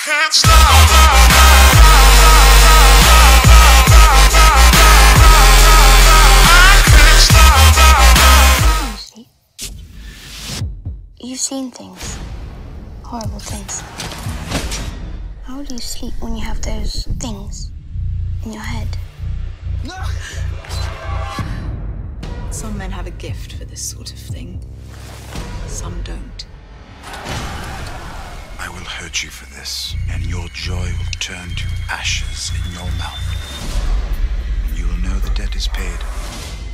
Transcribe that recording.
can't stop. You've seen things. Horrible things. How do you sleep when you have those things in your head? No! Some men have a gift for this sort of thing. Some don't. I will hurt you for this, and your joy will turn to ashes in your mouth. And you will know the debt is paid.